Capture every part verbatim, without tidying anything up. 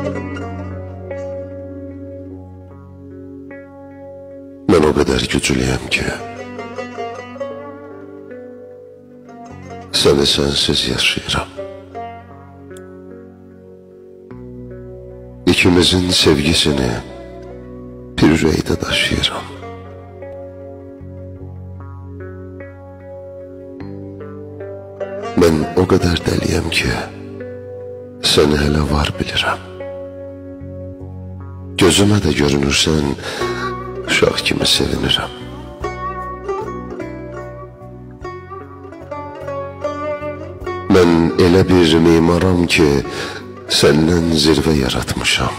Ben o kadar güclüyüm ki seni sensiz yaşayıram. İkimizin sevgisini bir yüreğde taşıyıram. Ben o kadar deliyim ki seni hele var bilirəm. Gözüme de görünürsen uşaq kimi sevinirəm. Ben elə bir mimaram ki senden zirve yaratmışam.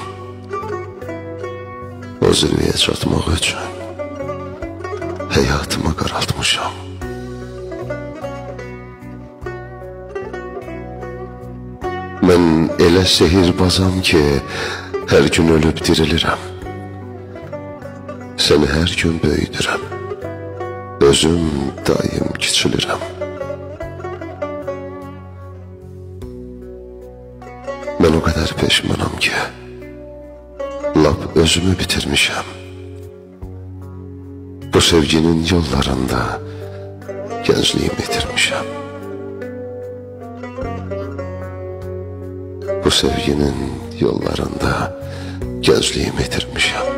O zirveye çatmaq üçün hayatımı qaraltmışam. Ben elə sehirbazam ki her gün ölüb dirilirəm. Seni her gün böyüdürəm. Özüm daim kiçilirəm. Ben o kadar peşmanam ki lap özümü bitirmişəm. Bu sevginin yollarında gençliğimi itirmişəm. Bu sevginin yollarında gençliğimi itirmişəm.